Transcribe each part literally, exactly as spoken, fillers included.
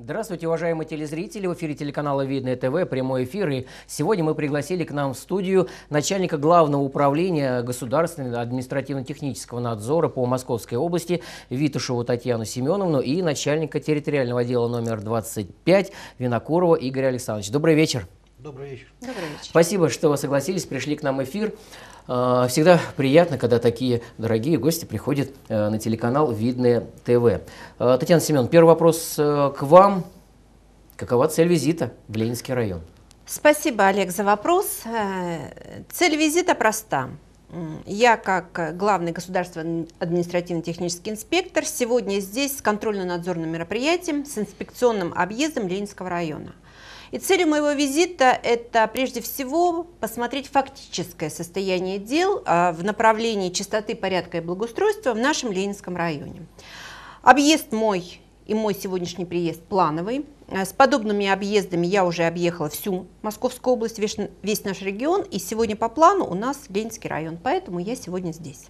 Здравствуйте, уважаемые телезрители! В эфире телеканала Видное ТВ, прямой эфир. И сегодня мы пригласили к нам в студию начальника Главного управления государственного административно-технического надзора по Московской области Витушеву Татьяну Семеновну и начальника территориального отдела номер двадцать пять Винокурова Игоря Александровича. Добрый вечер! Добрый вечер. Добрый вечер. Спасибо, что вы согласились, пришли к нам в эфир. Всегда приятно, когда такие дорогие гости приходят на телеканал Видное ТВ. Татьяна Семеновна, первый вопрос к вам. Какова цель визита в Ленинский район? Спасибо, Олег, за вопрос. Цель визита проста. Я, как главный государственный административно-технический инспектор, сегодня здесь с контрольно-надзорным мероприятием, с инспекционным объездом Ленинского района. И целью моего визита – это прежде всего посмотреть фактическое состояние дел в направлении чистоты, порядка и благоустройства в нашем Ленинском районе. Объезд мой и мой сегодняшний приезд плановый. С подобными объездами я уже объехала всю Московскую область, весь, весь наш регион, и сегодня по плану у нас Ленинский район, поэтому я сегодня здесь.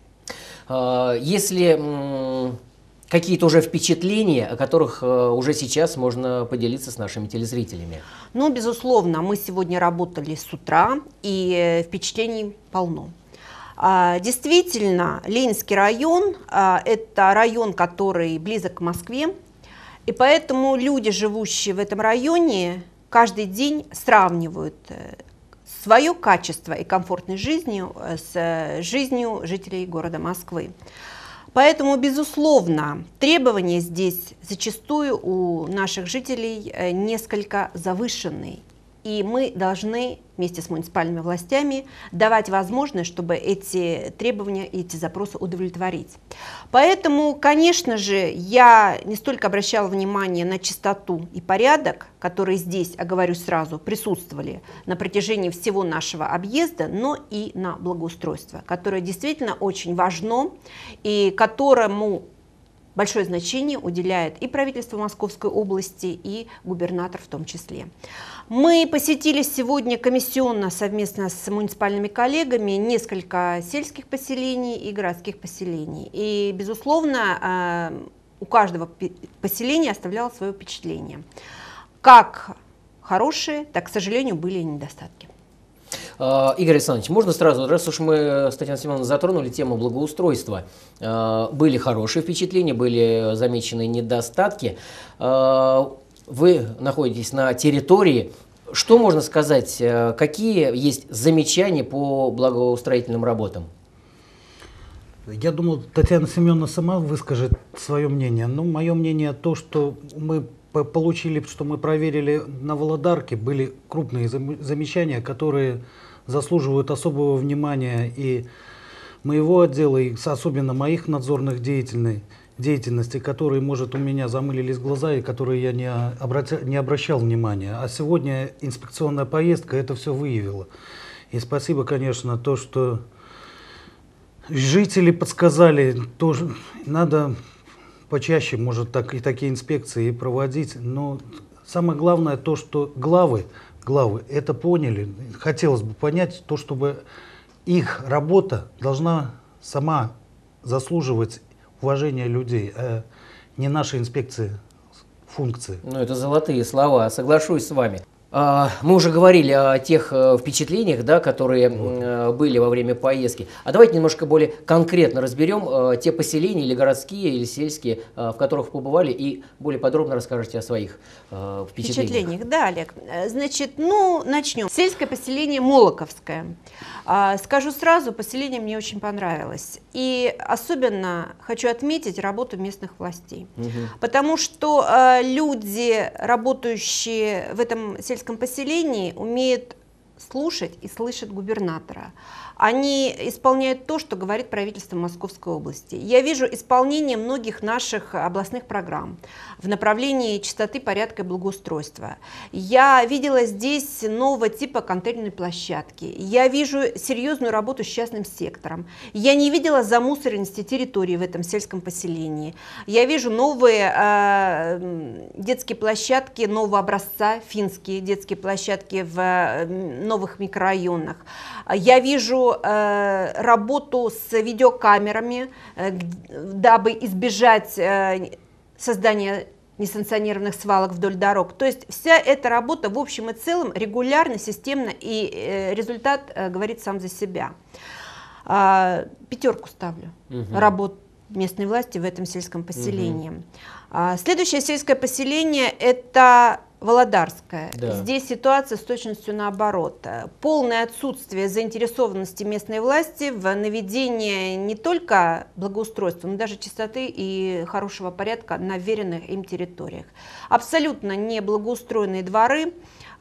Если какие-то уже впечатления, о которых уже сейчас можно поделиться с нашими телезрителями? Ну, безусловно, мы сегодня работали с утра, и впечатлений полно. Действительно, Ленинский район – это район, который близок к Москве, и поэтому люди, живущие в этом районе, каждый день сравнивают свое качество и комфортной жизнью с жизнью жителей города Москвы. Поэтому, безусловно, требования здесь зачастую у наших жителей несколько завышенные. И мы должны вместе с муниципальными властями давать возможность, чтобы эти требования, эти запросы удовлетворить. Поэтому, конечно же, я не столько обращала внимание на чистоту и порядок, которые здесь, оговорюсь сразу, присутствовали на протяжении всего нашего объезда, но и на благоустройство, которое действительно очень важно и которому большое значение уделяет и правительство Московской области, и губернатор в том числе. Мы посетили сегодня комиссионно совместно с муниципальными коллегами несколько сельских поселений и городских поселений. И, безусловно, у каждого поселения оставляло свое впечатление. Как хорошие, так, к сожалению, были и недостатки. Игорь Александрович, можно сразу, раз уж мы с Татьяной Семеновной затронули тему благоустройства, были хорошие впечатления, были замечены недостатки. Вы находитесь на территории. Что можно сказать, какие есть замечания по благоустроительным работам? Я думал, Татьяна Семеновна сама выскажет свое мнение. Но мое мнение то, что мы получили, что мы проверили на Володарке, были крупные замечания, которые заслуживают особого внимания и моего отдела, и особенно моих надзорных деятельностей, деятельности, которые, может, у меня замылились глаза и которые я не, обратя, не обращал внимания. А сегодня инспекционная поездка это все выявила. И спасибо, конечно, то, что жители подсказали, тоже надо почаще, может, так, и такие инспекции проводить. Но самое главное то, что главы, главы это поняли. Хотелось бы понять то, чтобы их работа должна сама заслуживать уважения людей, а не нашей инспекции функции. Ну, это золотые слова, соглашусь с вами. Мы уже говорили о тех впечатлениях, да, которые вот были во время поездки. А давайте немножко более конкретно разберем те поселения, или городские, или сельские, в которых побывали, и более подробно расскажете о своих впечатлениях. Впечатлениях, да, Олег. Значит, ну, начнем. Сельское поселение Молоковское. Скажу сразу, поселение мне очень понравилось. И особенно хочу отметить работу местных властей. Угу. Потому что люди, работающие в этом сельском поселении, умеют слушать и слышать губернатора. Они исполняют то, что говорит правительство Московской области. Я вижу исполнение многих наших областных программ в направлении чистоты, порядка и благоустройства. Я видела здесь нового типа контейнерной площадки. Я вижу серьезную работу с частным сектором. Я не видела замусоренности территории в этом сельском поселении. Я вижу новые э, детские площадки нового образца, финские детские площадки в э, новых микрорайонах. Я вижу э, работу с видеокамерами, э, дабы избежать э, создания несанкционированных свалок вдоль дорог. То есть вся эта работа в общем и целом регулярно, системно, и э, результат э, говорит сам за себя. А, пятерку ставлю. Угу. Работу местной власти в этом сельском поселении. Угу. А, следующее сельское поселение – это Володарская. Да. Здесь ситуация с точностью наоборот. Полное отсутствие заинтересованности местной власти в наведении не только благоустройства, но даже чистоты и хорошего порядка на вверенных им территориях. Абсолютно не благоустроенные дворы,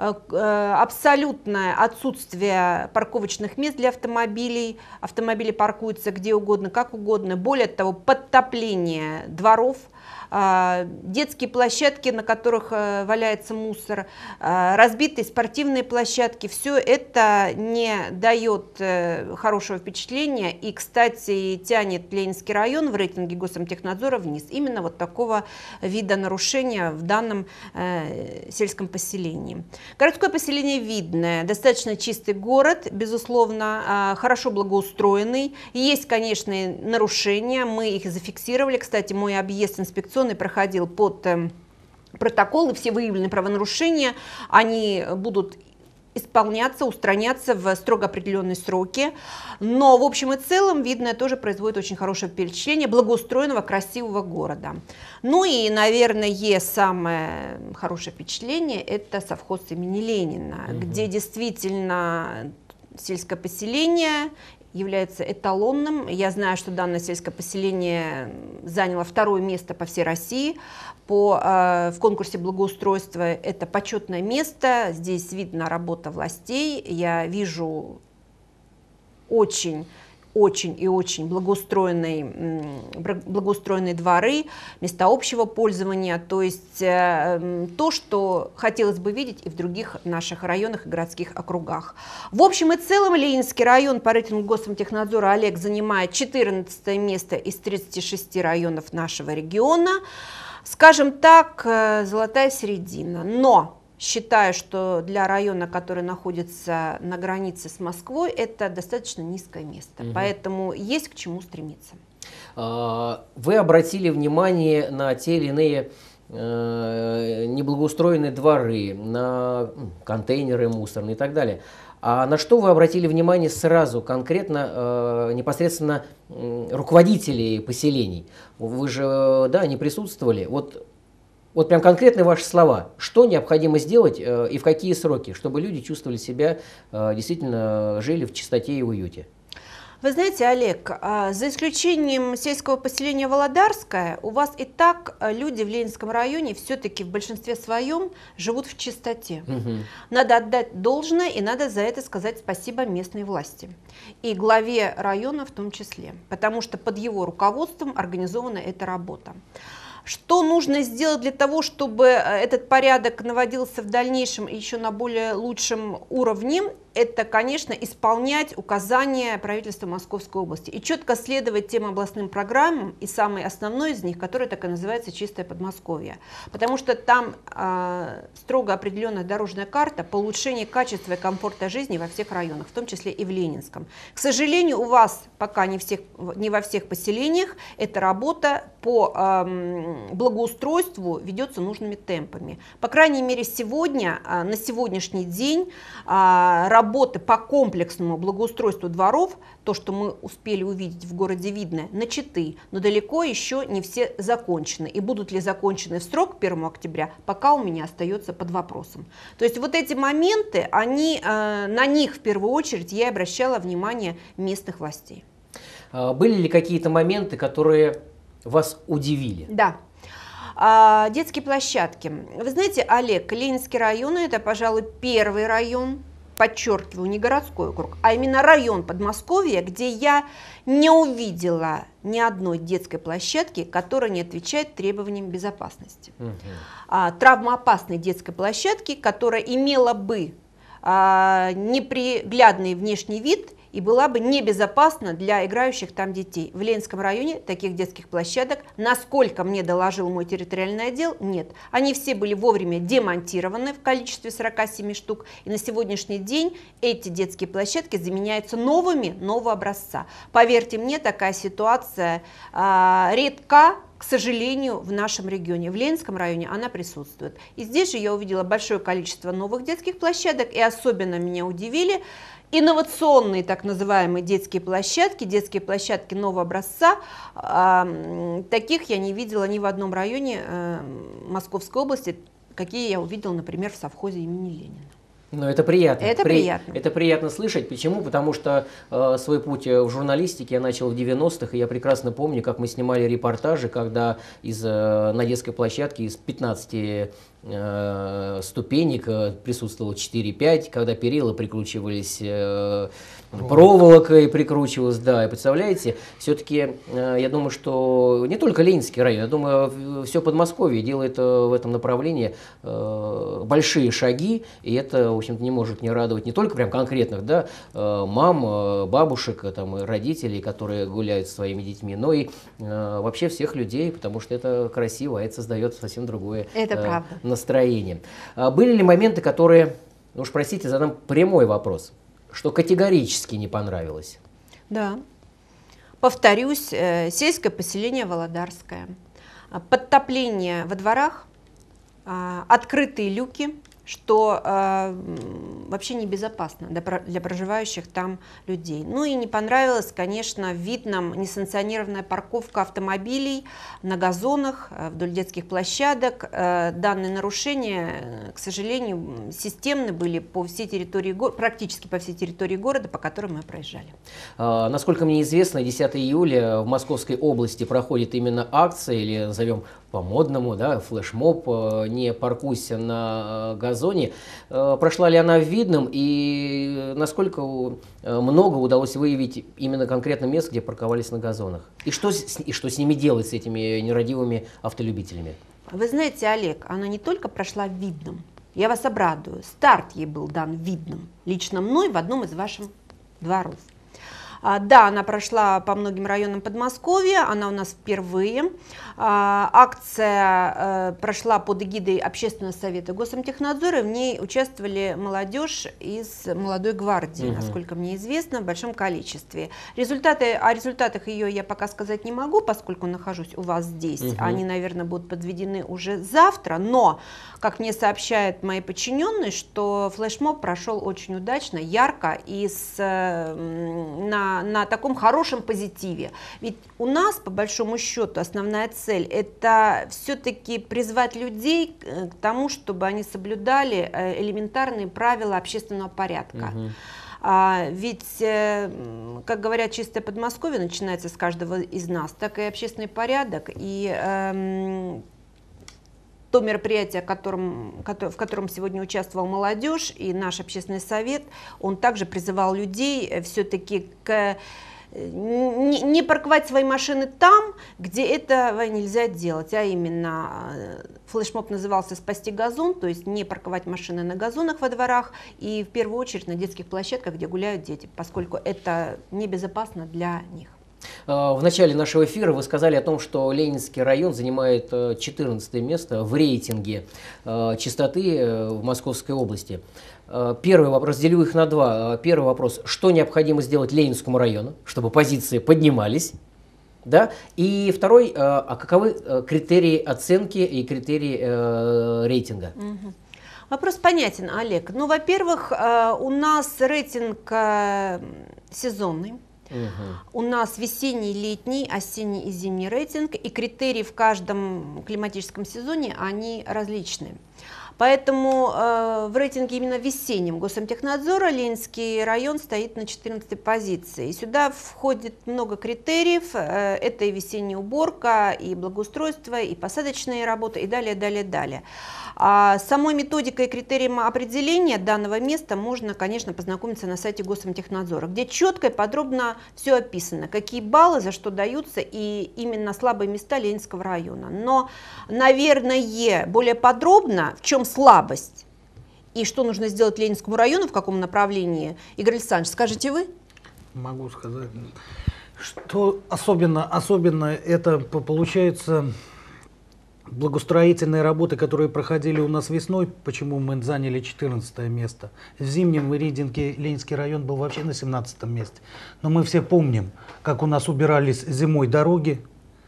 абсолютное отсутствие парковочных мест для автомобилей. Автомобили паркуются где угодно, как угодно. Более того, подтопление дворов, детские площадки, на которых валяется мусор, разбитые спортивные площадки. Все это не дает хорошего впечатления и, кстати, тянет Ленинский район в рейтинге Госамтехнадзора вниз. Именно вот такого вида нарушения в данном сельском поселении. Городское поселение Видное, достаточно чистый город, безусловно, хорошо благоустроенный. Есть, конечно, нарушения, мы их зафиксировали. Кстати, мой объезд инспекционный проходил под протокол, и все выявленные правонарушения, они будут исполняться, устраняться в строго определенные сроки. Но в общем и целом Видное тоже производит очень хорошее впечатление благоустроенного, красивого города. Ну и, наверное, самое хорошее впечатление – это совхоз имени Ленина, угу. где действительно сельское поселение является эталонным. Я знаю, что данное сельское поселение заняло второе место по всей России по, э, в конкурсе благоустройства. Это почетное место, здесь видна работа властей. Я вижу очень, очень и очень благоустроенные, благоустроенные дворы, места общего пользования, то есть э, то, что хотелось бы видеть и в других наших районах и городских округах. В общем и целом Ленинский район по рейтингу Госамтехнадзора Олег занимает четырнадцатое место из тридцати шести районов нашего региона. Скажем так, э, золотая середина, но считаю, что для района, который находится на границе с Москвой, это достаточно низкое место, угу. поэтому есть к чему стремиться. Вы обратили внимание на те или иные э, неблагоустроенные дворы, на контейнеры мусорные и так далее. А на что вы обратили внимание сразу, конкретно, э, непосредственно э, руководителей поселений? Вы же, да, не присутствовали. Вот, вот прям конкретные ваши слова. Что необходимо сделать э, и в какие сроки, чтобы люди чувствовали себя, э, действительно жили в чистоте и уюте? Вы знаете, Олег, за исключением сельского поселения Володарская, у вас и так люди в Ленинском районе все-таки в большинстве своем живут в чистоте. Угу. Надо отдать должное, и надо за это сказать спасибо местной власти. И главе района в том числе, потому что под его руководством организована эта работа. Что нужно сделать для того, чтобы этот порядок наводился в дальнейшем еще на более лучшем уровне? Это, конечно, исполнять указания правительства Московской области и четко следовать тем областным программам, и самый основной из них, который так и называется «Чистое Подмосковье». Потому что там э, строго определенная дорожная карта по улучшению качества и комфорта жизни во всех районах, в том числе и в Ленинском. К сожалению, у вас пока не, всех, не во всех поселениях эта работа по э, благоустройству ведется нужными темпами. По крайней мере, сегодня, э, на сегодняшний день э, работы по комплексному благоустройству дворов, то, что мы успели увидеть в городе Видное, начаты, но далеко еще не все закончены. И будут ли закончены в срок первого октября, пока у меня остается под вопросом. То есть вот эти моменты, они, э, на них в первую очередь я обращала внимание местных властей. Были ли какие-то моменты, которые вас удивили? Да. А, детские площадки. Вы знаете, Олег, Ленинский район – это, пожалуй, первый район, подчеркиваю, не городской округ, а именно район Подмосковья, где я не увидела ни одной детской площадки, которая не отвечает требованиям безопасности. Угу. А, травмоопасной детской площадки, которая имела бы а, неприглядный внешний вид и была бы небезопасна для играющих там детей. В Ленинском районе таких детских площадок, насколько мне доложил мой территориальный отдел, нет. Они все были вовремя демонтированы в количестве сорока семи штук, и на сегодняшний день эти детские площадки заменяются новыми, нового образца. Поверьте мне, такая ситуация э, редка к сожалению, в нашем регионе. В Ленинском районе она присутствует. И здесь же я увидела большое количество новых детских площадок, и особенно меня удивили инновационные так называемые детские площадки, детские площадки нового образца. Таких я не видела ни в одном районе Московской области, какие я увидела, например, в совхозе имени Ленина. Но это приятно. Это При... приятно. Это приятно слышать. Почему? Потому что э, свой путь в журналистике я начал в девяностых, и я прекрасно помню, как мы снимали репортажи, когда из, э, на детской площадке из пятнадцати э, ступенек э, присутствовало четыре-пять, когда перила прикручивались э, проволокой, прикручивалось, да. И представляете, все-таки э, я думаю, что не только Ленинский район, я думаю, все Подмосковье делает э, в этом направлении э, большие шаги, и это, в общем-то, не может не радовать не только прям конкретных, да, мам, бабушек, там, и родителей, которые гуляют со своими детьми, но и э, вообще всех людей, потому что это красиво, это создает совсем другое это э, правда. настроение. А были ли моменты, которые, ну уж простите, задам прямой вопрос, что категорически не понравилось? Да. Повторюсь, э, сельское поселение Володарское, подтопление во дворах, э, открытые люки, что э, вообще небезопасно для, для проживающих там людей. Ну и не понравилась, конечно, в Видном несанкционированная парковка автомобилей на газонах э, вдоль детских площадок. Э, данные нарушения, к сожалению, системны были по всей территории, практически по всей территории города, по которым мы проезжали. А, насколько мне известно, десятого июля в Московской области проходит именно акция, или назовем по-модному, да, флешмоб «Не паркуйся на газоне». Прошла ли она в Видном, и насколько много удалось выявить именно конкретно мест, где парковались на газонах? И что, и что с ними делать, с этими нерадивыми автолюбителями? Вы знаете, Олег, она не только прошла в Видном. Я вас обрадую, старт ей был дан в Видном, лично мной в одном из ваших дворов. Да, она прошла по многим районам Подмосковья, она у нас впервые. Акция прошла под эгидой Общественного совета Госамтехнадзора, в ней участвовали молодежь из молодой гвардии, угу. насколько мне известно, в большом количестве. Результаты, о результатах ее я пока сказать не могу, поскольку нахожусь у вас здесь. Угу. Они, наверное, будут подведены уже завтра, но, как мне сообщают мои подчиненные, что флешмоб прошел очень удачно, ярко и с, на на таком хорошем позитиве. Ведь у нас, по большому счету, основная цель – это все-таки призвать людей к тому, чтобы они соблюдали элементарные правила общественного порядка. Угу. А, ведь, как говорят, чистое Подмосковье начинается с каждого из нас, так и общественный порядок. И эм, то мероприятие, котором, в котором сегодня участвовала молодежь и наш общественный совет, он также призывал людей все-таки к не, не парковать свои машины там, где этого нельзя делать, а именно флешмоб назывался «Спасти газон», то есть не парковать машины на газонах во дворах и в первую очередь на детских площадках, где гуляют дети, поскольку это небезопасно для них. В начале нашего эфира вы сказали о том, что Ленинский район занимает четырнадцатое место в рейтинге чистоты в Московской области. Первый вопрос, разделю их на два. Первый вопрос, что необходимо сделать Ленинскому району, чтобы позиции поднимались? Да? И второй, а каковы критерии оценки и критерии э, рейтинга? Угу. Вопрос понятен, Олег. Ну, во-первых, у нас рейтинг сезонный. Угу. У нас весенний, летний, осенний и зимний рейтинг, и критерии в каждом климатическом сезоне, они различны. Поэтому э, в рейтинге именно весеннем Госамтехнадзора Ленинский район стоит на четырнадцатой позиции. И сюда входит много критериев. Э, это и весенняя уборка, и благоустройство, и посадочные работы, и далее, далее, далее. А самой методикой и критерием определения данного места можно, конечно, познакомиться на сайте Госамтехнадзора, где четко и подробно все описано, какие баллы за что даются, и именно слабые места Ленинского района. Но, наверное, более подробно, в чем слабость и что нужно сделать Ленинскому району, в каком направлении, Игорь Александрович, скажете вы? Могу сказать, что особенно, особенно это получается благоустроительные работы, которые проходили у нас весной, почему мы заняли четырнадцатое место. В зимнем рейтинге Ленинский район был вообще на семнадцатом месте. Но мы все помним, как у нас убирались зимой дороги,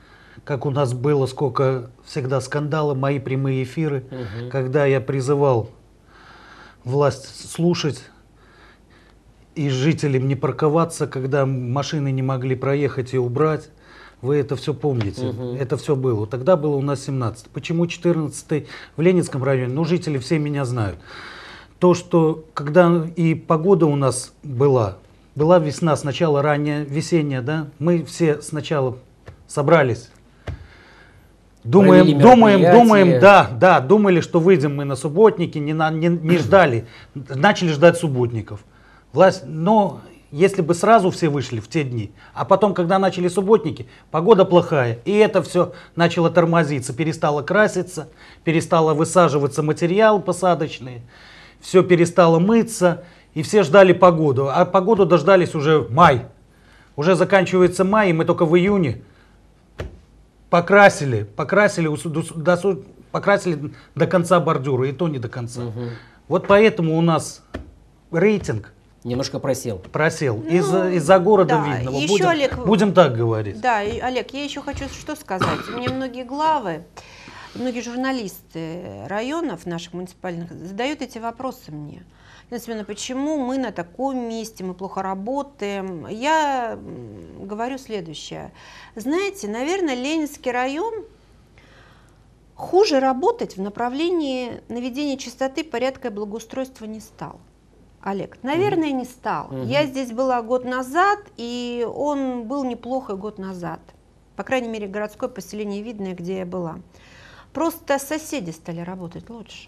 как у нас было, сколько всегда скандалов, мои прямые эфиры, Мгм. когда я призывал власть слушать и жителям не парковаться, когда машины не могли проехать и убрать. Вы это все помните. Мгм. Это все было. Тогда было у нас семнадцать. Почему четырнадцатый в Ленинском районе? Ну, жители все меня знают. То, что когда и погода у нас была, была весна, сначала ранняя, весенняя, да, мы все сначала собрались. Думаем, Провели думаем, думаем, мероприятие. да, да, думали, что выйдем мы на субботники, не, на- не, не ждали, начали ждать субботников. Власть, но если бы сразу все вышли в те дни, а потом, когда начали субботники, погода плохая, и это все начало тормозиться, перестало краситься, перестало высаживаться материал посадочный, все перестало мыться, и все ждали погоду, а погоду дождались уже в май. Уже заканчивается май, и мы только в июне покрасили, покрасили, усу- до, до- покрасили до конца бордюра, и то не до конца. Мгм. Вот поэтому у нас рейтинг Немножко просел. просел Ну, из-за из-за города да. Видного. Еще, Будем, Олег, будем так говорить. Да, и, Олег, я еще хочу что сказать. Мне многие главы, многие журналисты районов наших муниципальных задают эти вопросы мне. Семеновна, почему мы на таком месте, мы плохо работаем? Я м, говорю следующее. Знаете, наверное, Ленинский район хуже работать в направлении наведения чистоты, порядка и благоустройства не стал. Олег, наверное, не стал. Мгм. Я здесь была год назад, и он был неплохо год назад. По крайней мере, городское поселение Видное, где я была. Просто соседи стали работать лучше.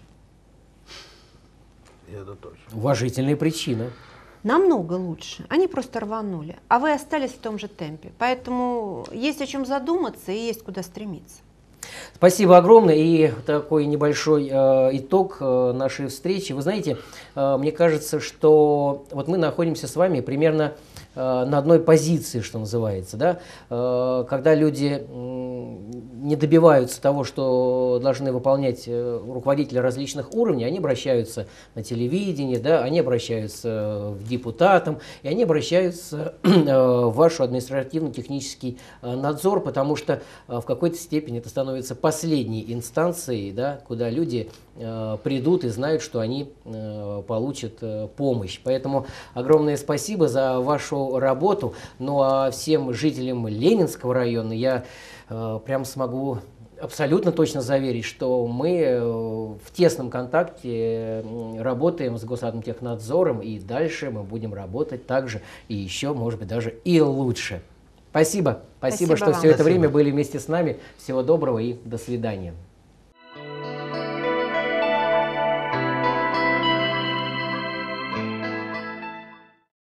Это точно. Уважительная причина. Намного лучше. Они просто рванули. А вы остались в том же темпе. Поэтому есть о чем задуматься и есть куда стремиться. Спасибо огромное. И такой небольшой э, итог э, нашей встречи. Вы знаете, э, мне кажется, что вот мы находимся с вами примерно э, на одной позиции, что называется, да? Э, когда люди м, не добиваются того, что должны выполнять э, руководители различных уровней, они обращаются на телевидение, да? Они обращаются к депутатам, и они обращаются э, в вашу административно-технический э, надзор, потому что э, в какой-то степени это становится последней инстанцией, да, куда люди э, придут и знают, что они э, получат э, помощь. Поэтому огромное спасибо за вашу работу. Ну а всем жителям Ленинского района я э, прям смогу абсолютно точно заверить, что мы э, в тесном контакте э, работаем с Госатомтехнадзором, и дальше мы будем работать также и еще, может быть, даже и лучше. Спасибо. Спасибо, Спасибо что вам. все это Спасибо. время были вместе с нами. Всего доброго и до свидания.